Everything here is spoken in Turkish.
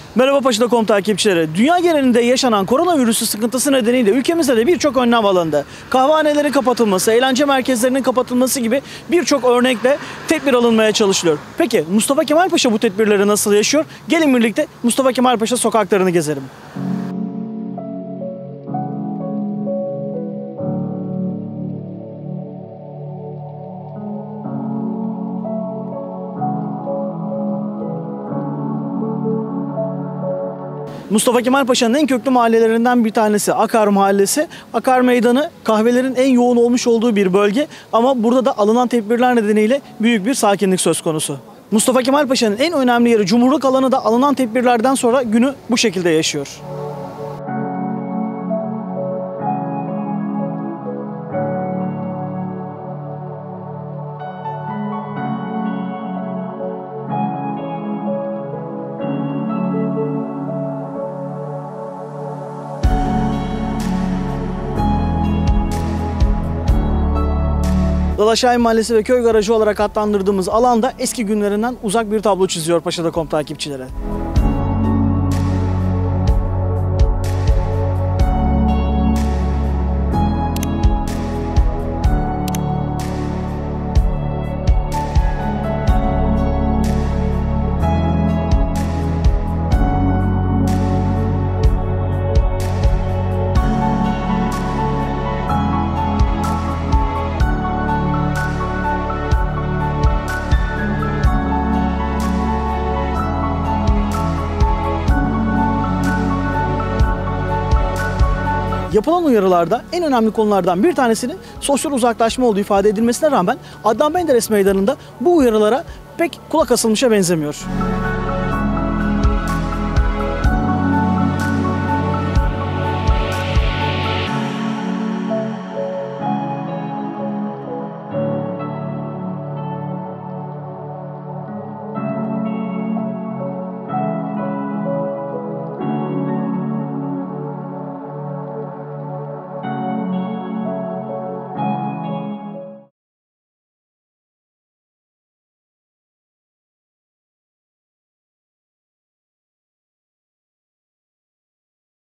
Merhaba Paşa.com takipçileri. Dünya genelinde yaşanan koronavirüsü sıkıntısı nedeniyle ülkemizde de birçok önlem alındı. Kahvehanelerin kapatılması, eğlence merkezlerinin kapatılması gibi birçok örnekle tedbir alınmaya çalışılıyor. Peki Mustafa Kemal Paşa bu tedbirleri nasıl yaşıyor? Gelin birlikte Mustafa Kemal Paşa sokaklarını gezelim. Mustafa Kemal Paşa'nın en köklü mahallelerinden bir tanesi Akar Mahallesi. Akar Meydanı kahvelerin en yoğun olmuş olduğu bir bölge ama burada da alınan tedbirler nedeniyle büyük bir sakinlik söz konusu. Mustafa Kemal Paşa'nın en önemli yeri Cumhurluk alanı da alınan tedbirlerden sonra günü bu şekilde yaşıyor. Dalaşay Mahallesi ve köy garajı olarak adlandırdığımız alanda eski günlerinden uzak bir tablo çiziyor Paşa.com takipçileri. Yapılan uyarılarda en önemli konulardan bir tanesinin sosyal uzaklaşma olduğu ifade edilmesine rağmen Adnan Menderes Meydanı'nda bu uyarılara pek kulak asılmışa benzemiyor.